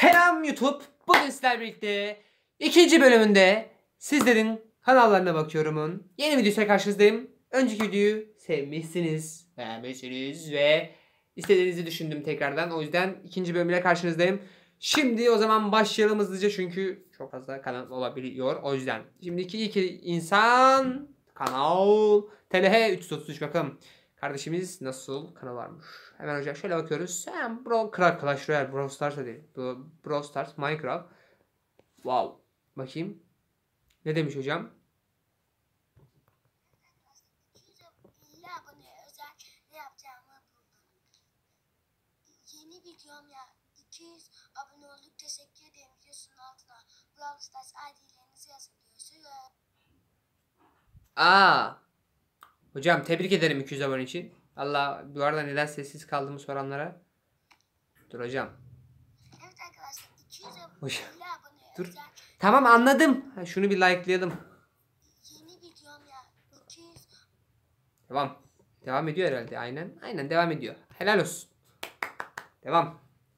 Selam YouTube. Bugün sizlerle birlikte ikinci bölümünde sizlerin kanallarına bakıyorum'un yeni videosuyla karşınızdayım. Önceki videoyu sevmişsiniz, beğenmişsiniz ve istediğinizi düşündüm tekrardan. O yüzden ikinci bölümle karşınızdayım. Şimdi o zaman başlayalım hızlıca çünkü çok fazla kanal olabiliyor. O yüzden şimdiki iki insan kanal TLH 333 bakalım. Kardeşimiz nasıl kanal varmış. Hemen hocam şöyle bakıyoruz. Hem Clash Royale, Brawl Stars değil. Brawl Stars, Minecraft. Wow. Bakayım. Ne demiş hocam? Yeni videom ya 200 abone olduk, teşekkür ederim. Videosunun altına Brawl Stars ID'lerinizi yazın diyorsun. Hocam tebrik ederim 200 abone için. Allah, bu arada neden sessiz kaldığımı soranlara. Dur hocam. Evet arkadaşlar, 200 abone Dur. özel. Tamam anladım. Şunu bir likelayalım. Yeni videom ya 200. Devam. Devam ediyor herhalde. Aynen. Aynen devam ediyor. Helal olsun. Devam.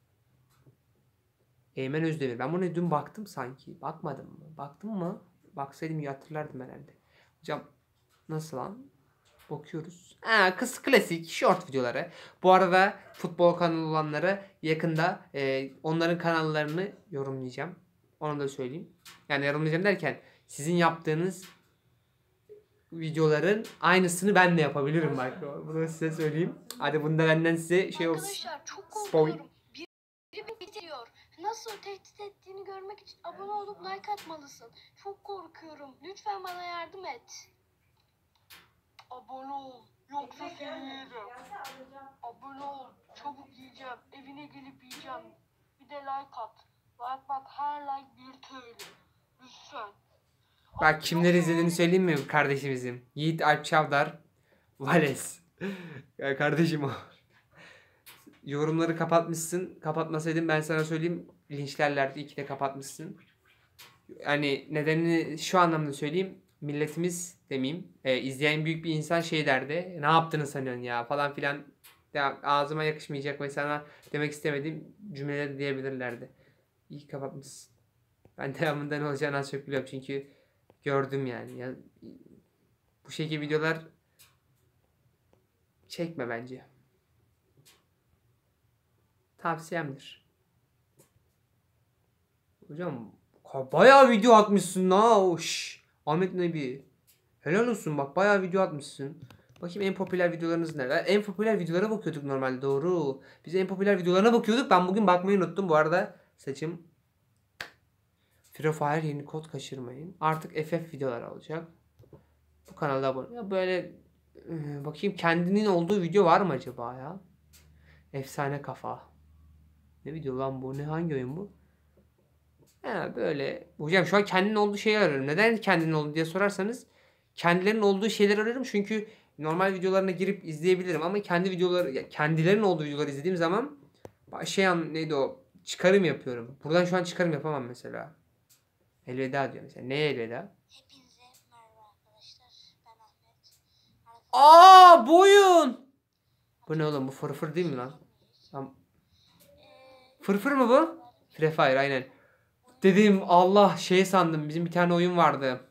Eymen Özdemir. Ben buna dün baktım sanki. Bakmadım mı? Baktım mı? Baksaydım iyi hatırlardım herhalde. Hocam nasıl lan? Bakıyoruz. Kız klasik short videoları. Bu arada futbol kanalı olanları yakında onların kanallarını yorumlayacağım. Onu da söyleyeyim. Yani yorumlayacağım derken sizin yaptığınız videoların aynısını ben de yapabilirim bak. Bunu size söyleyeyim. Hadi bunda benden size şey olsun. Arkadaşlar çok korkuyorum. Biri beni bitiriyor. Nasıl tehdit ettiğini görmek için abone olup like atmalısın. Çok korkuyorum. Lütfen bana yardım et. Abone ol. Yoksa seni yerim. Abone ol. Çabuk yiyeceğim. Evine gelip yiyeceğim. Bir de like at. Like bak, her like 1 TL. Lütfen. Bak kimleri izlediğini söyleyeyim mi kardeşimizin? Yiğit Alp Çavdar, Vales. Ya kardeşim o. Yorumları kapatmışsın. Kapatmasaydın ben sana söyleyeyim linçlerlerdi. İyi ki de kapatmışsın. Yani nedenini şu anlamda söyleyeyim. Milletimiz demeyeyim. İzleyen büyük bir insan şey derdi. Ne yaptığını sanıyorsun ya falan filan. Ya, ağzıma yakışmayacak ve sana demek istemediğim cümleler diyebilirlerdi. İyi ki kapatmışsın. Ben devamında ne olacağını az çok biliyorum çünkü gördüm yani. Ya, bu şekilde videolar çekme bence. Tavsiyemdir. Hocam bayağı video atmışsın ha. Ahmet Nebi. Helal olsun bak bayağı video atmışsın. Bakayım en popüler videolarınız neler? En popüler videolara bakıyorduk normalde, doğru. Biz en popüler videolarına bakıyorduk. Ben bugün bakmayı unuttum bu arada. Saçım. Free Fire yeni kod kaçırmayın. Artık FF videolar olacak. Bu kanalda abone. Ya böyle bakayım kendinin olduğu video var mı acaba ya? Efsane kafa. Ne video lan bu? Hangi oyun bu? Böyle. Hocam şu an kendinin olduğu şeyi arıyorum. Neden kendinin olduğu diye sorarsanız kendilerinin olduğu şeyleri arıyorum. Çünkü normal videolarına girip izleyebilirim ama kendi videoları, kendilerinin olduğu videoları izlediğim zaman neydi o? Çıkarım yapıyorum. Buradan şu an çıkarım yapamam mesela. Elveda diyor mesela. Neye elveda? Hepinize merhaba arkadaşlar. Ben Ahmet. Bu oyun. Bu ne oğlum? Bu fırfır değil mi lan? Fırfır mı bu? Free Fire aynen. Dedim Allah sandım. Bizim bir tane oyun vardı.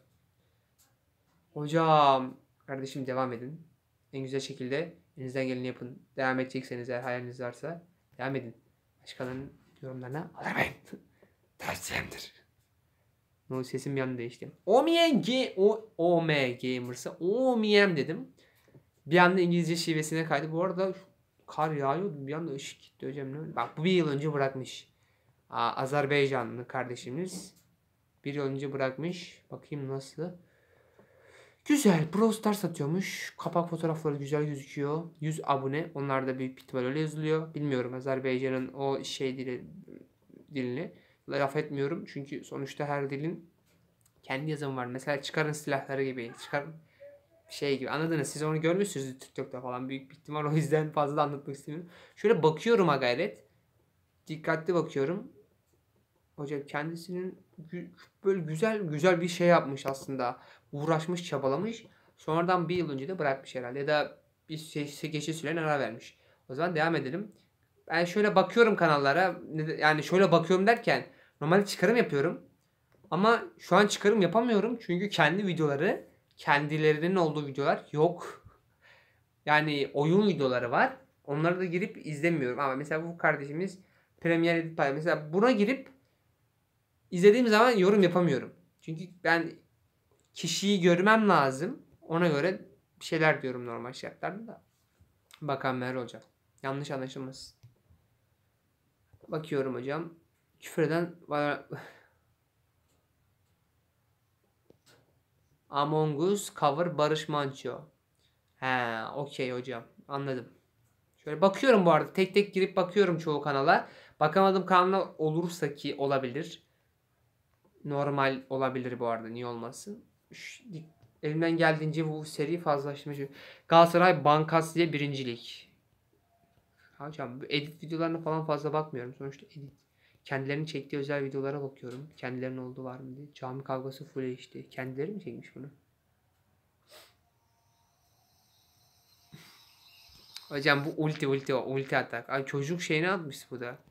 Hocam. Kardeşim devam edin. En güzel şekilde elinizden geleni yapın. Devam edecekseniz eğer hayaliniz varsa devam edin. Başkalarının yorumlarına alırmayın. Tavsiyemdir. No, sesim bir anda değişti. OM Gamers'a OMM dedim. Bir anda İngilizce şivesine kaydı. Bu arada kar yağıyordu. Bir anda ışık gitti hocam. Ne? Bak bu bir yıl önce bırakmış. Azerbaycanlı kardeşimiz. Bir yıl önce bırakmış. Bakayım nasıl. Güzel. Brawl Stars satıyormuş. Kapak fotoğrafları güzel gözüküyor. 100 abone. Onlar da büyük ihtimal öyle yazılıyor. Bilmiyorum Azerbaycan'ın o dilini. Laf etmiyorum. Çünkü sonuçta her dilin kendi yazımı var. Mesela çıkarın silahları gibi. Çıkarın gibi. Anladınız. Siz onu görmüşsünüz TikTok'ta falan. Büyük bir ihtimal o yüzden fazla anlatmak istemiyorum. Şöyle bakıyorum gayret. Dikkatli bakıyorum. Hocam kendisinin böyle güzel bir şey yapmış aslında. Uğraşmış, çabalamış. Sonradan bir yıl önce de bırakmış herhalde. Ya da bir geçici süren ara vermiş. O zaman devam edelim. Ben şöyle bakıyorum kanallara. Yani şöyle bakıyorum derken normalde çıkarım yapıyorum. Ama şu an çıkarım yapamıyorum. Çünkü kendi videoları, kendilerinin olduğu videolar yok. Yani oyun videoları var. Onları da girip izlemiyorum. Ama mesela bu kardeşimiz Premier Edit paylaşıyor. Mesela buna girip izlediğim zaman yorum yapamıyorum. Çünkü ben kişiyi görmem lazım. Ona göre bir şeyler diyorum normal şartlarda da. Bakalım neler olacak. Yanlış anlaşılmasın. Bakıyorum hocam. Küfreden Among Us cover Barış Manço. He, okey hocam. Anladım. Şöyle bakıyorum bu arada. Tek tek girip bakıyorum çoğu kanala. Bakamadığım kanal olursa ki olabilir. Normal olabilir bu arada. Niye olmasın? Elimden geldiğince bu seri fazlalaştırmaya. Galatasaray Bankasya birincilik. Hocam bu edit videolarına falan fazla bakmıyorum. Sonuçta edit. Kendilerinin çektiği özel videolara bakıyorum. Kendilerinin olduğu var mı diye. Cami kavgası full HD. Kendileri mi çekmiş bunu? Hocam bu ulti atak. Ay çocuk şeyini atmış bu da.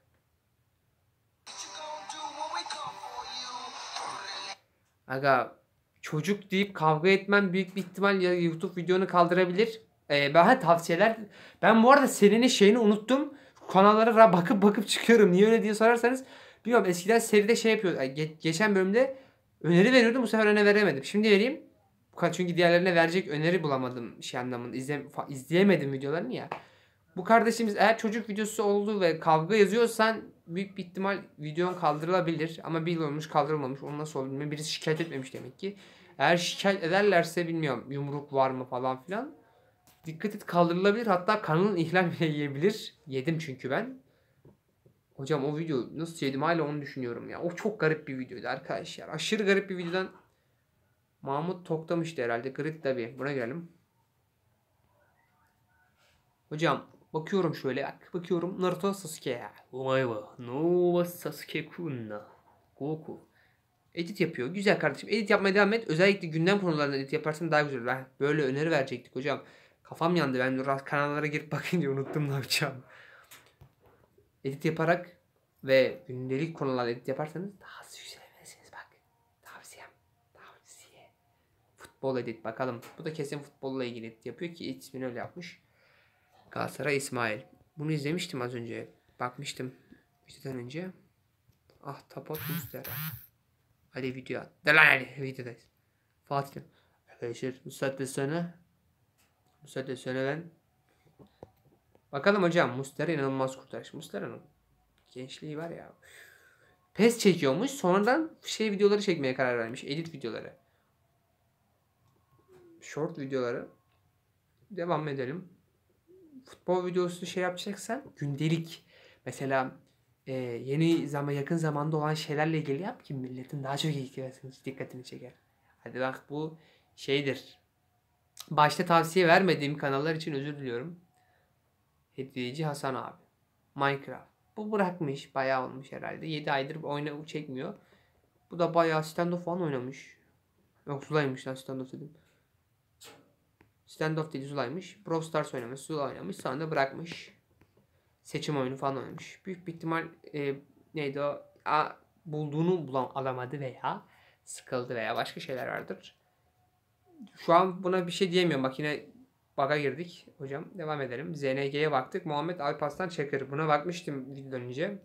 Aga çocuk deyip kavga etmem büyük bir ihtimal ya YouTube videonu kaldırabilir. Ben tavsiyeler. Ben bu arada serinin şeyini unuttum. Kanallara bakıp çıkıyorum. Niye öyle diye sorarsanız. Bilmiyorum eskiden seride şey yapıyordu. Geçen bölümde öneri veriyordum. Bu sefer öne veremedim. Şimdi vereyim. Çünkü diğerlerine verecek öneri bulamadım şey anlamında. İzleyemedim videolarını ya. Bu kardeşimiz eğer çocuk videosu oldu ve kavga yazıyorsan büyük bir ihtimal videon kaldırılabilir. Ama bilmiyormuş kaldırılmamış. Onu nasıl oldu bilmiyorum. Birisi şikayet etmemiş demek ki. Eğer şikayet ederlerse bilmiyorum yumruk var mı falan filan. Dikkat et kaldırılabilir. Hatta kanalın ihlal bile yiyebilir. Yedim çünkü ben. Hocam o video nasıl yedim hala onu düşünüyorum ya. O çok garip bir videoydu arkadaşlar. Aşırı garip bir videodan Mahmut toklamıştı herhalde. Grit tabi. Buna gelelim. Hocam bakıyorum şöyle bakıyorum Naruto Sasuke ya. Vay vay. No Sasuke kunna. Goku. Edit yapıyor. Güzel kardeşim. Edit yapmaya devam et. Özellikle gündem konularında edit yaparsan daha güzel. Ben böyle öneri verecektik hocam. Kafam yandı. Ben kanallara girip bakınca unuttum ne yapacağım. Edit yaparak ve gündelik konularda edit yaparsanız daha az yükselebilirsiniz bak. Tavsiyem. Tavsiye. Futbol edit bakalım. Bu da kesin futbolla ilgili edit yapıyor ki ismini öyle yapmış. Galatasaray İsmail. Bunu izlemiştim az önce. Bakmıştım videodan önce. Ah Tapot Mustera. Hadi video at. De lan hadi videodayız. Fatih. Arkadaşlar bu saatte sonra ben. Bakalım hocam Mustera inanılmaz kurtarış. Mustera'nın gençliği var ya. PES çekiyormuş. Sonradan videoları çekmeye karar vermiş. Edit videoları. Short videoları. Devam edelim. Futbol videosu şey yapacaksan gündelik. Mesela yakın zamanda olan şeylerle ilgili yap ki milletin daha çok dikkatini çeker. Hadi bak bu şeydir. Başta tavsiye vermediğim kanallar için özür diliyorum. Hediyeci Hasan abi. Minecraft. Bu bırakmış. Bayağı olmuş herhalde. 7 aydır çekmiyor. Bu da bayağı standoff falan oynamış. Yok Zula'ymış lan standoff dedim. Standoff değil Zula'ymış. Brawl Stars oynamış. Zula oynamış. Sonra da bırakmış. Seçim oyunu falan oynamış. Büyük bir ihtimal neydi o? Bulduğunu alamadı veya sıkıldı veya başka şeyler vardır. Şu an buna bir şey diyemiyorum. Bak yine bug'a girdik. Hocam devam edelim. ZNG'ye baktık. Muhammed Alparslan Çakır. Buna bakmıştım videodan önce.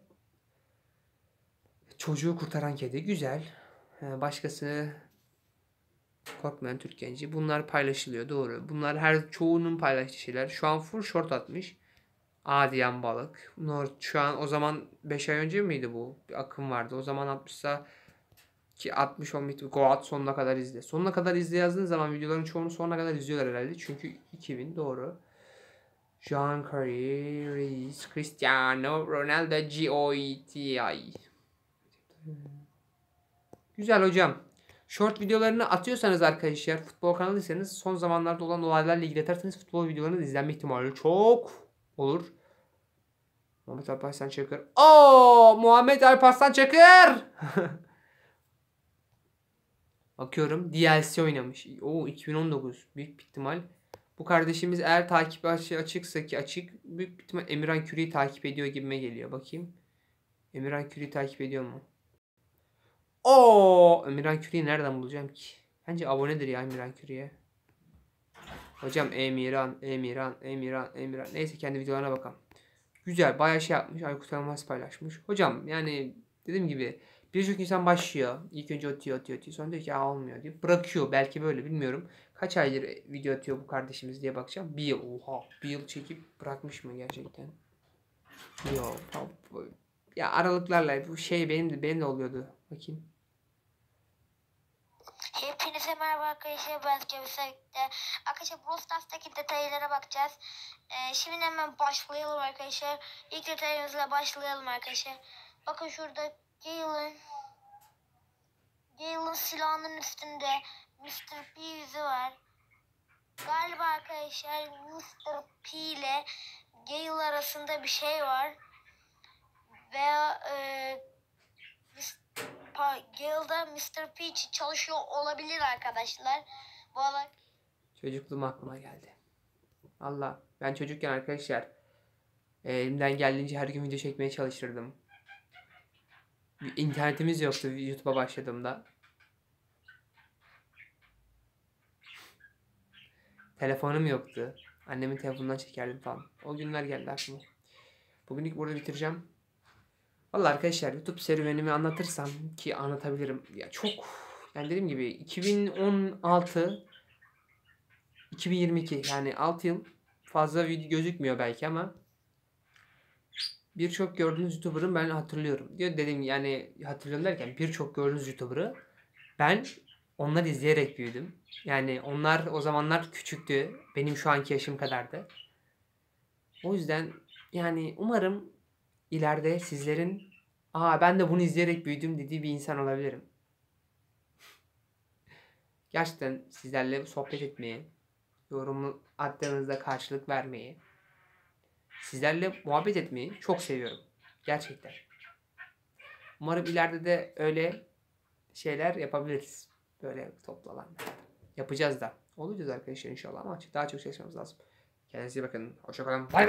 Çocuğu kurtaran kedi. Güzel. Başkası Korkmayan Türk Genci. Bunlar paylaşılıyor. Doğru. Bunlar çoğunun paylaştığı şeyler. Şu an full short atmış. Adiyan balık. Şu an o zaman 5 ay önce miydi bu? Bir akım vardı. O zaman atmışsa ki 60 olmayı Goat sonuna kadar izle. Sonuna kadar izle yazdığın zaman videoların çoğunu sonuna kadar izliyorlar herhalde. Çünkü 2000 doğru. Jean Curry, Reis, Cristiano Ronaldo, GOETI. Güzel hocam. Short videolarını atıyorsanız arkadaşlar futbol kanalıysanız son zamanlarda olan olaylarla ilgili atarsanız futbol videolarının izlenme ihtimali çok olur. Muhammed Alparslan Çakır. Muhammed Alparslan Çakır. Bakıyorum DLC oynamış. 2019 büyük bir ihtimal Bu kardeşimiz eğer takip açıksa ki açık, büyük ihtimal Emirhan Kürü'yü takip ediyor gibime geliyor. Bakayım. Emirhan Kürü'yü takip ediyor mu? Oo, Emirhan Kürü'yü nereden bulacağım ki? Bence abonedir ya Emirhan Kürü'ye. Hocam Emirhan. Neyse kendi videolarına bakalım. Güzel, bayağı şey yapmış. Aykut Elmas paylaşmış. Hocam yani dediğim gibi birçok insan başlıyor. İlk önce atıyor. Sonra diyor ki olmuyor diyor. Bırakıyor. Belki böyle bilmiyorum. Kaç aydır video atıyor bu kardeşimiz diye bakacağım. Bir yıl. Oha. Bir yıl çekip bırakmış mı gerçekten? Yok. Ya aralıklarla bu şey benim de oluyordu. Bakayım. Hepinize merhaba arkadaşlar, ben Cevisek'te. Arkadaşlar Brawl Stars'taki detaylara bakacağız. Şimdi hemen başlayalım arkadaşlar. İlk detayımızla başlayalım arkadaşlar. Bakın şurada Gale'ın silahının üstünde Mr. P yüzü var. Galiba arkadaşlar Mr. P ile Gale arasında bir şey var. Veya Gale'da Mr. P için çalışıyor olabilir arkadaşlar. Bu olay. Çocukluğum aklıma geldi. Allah, ben çocukken arkadaşlar elimden geldiğince her gün video çekmeye çalışırdım. İnternetimiz yoktu YouTube'a başladığımda. Telefonum yoktu. Annemin telefonundan çekerdim falan. O günler geldi aklıma. Bugünlük burada bitireceğim. Vallahi arkadaşlar YouTube serüvenimi anlatırsam ki anlatabilirim. Ya çok yani dediğim gibi 2016 2022 yani 6 yıl fazla video gözükmüyor belki ama birçok gördüğünüz YouTuber'ı ben hatırlıyorum. Diyor dedim yani hatırlıyorum derken birçok gördüğünüz YouTuber'ı ben onları izleyerek büyüdüm. Yani onlar o zamanlar küçüktü. Benim şu anki yaşım kadardı. O yüzden yani umarım ileride sizlerin ben de bunu izleyerek büyüdüm dediği bir insan olabilirim. Gerçekten sizlerle sohbet etmeyi, yorumu attığınızda karşılık vermeyi, sizlerle muhabbet etmeyi çok seviyorum. Gerçekten. Umarım ileride de öyle şeyler yapabiliriz. Böyle toplu alanlarda. Yapacağız da. Olacağız arkadaşlar inşallah ama daha çok çalışmamız lazım. Kendinize iyi bakın. Hoşça kalın. Bay bay.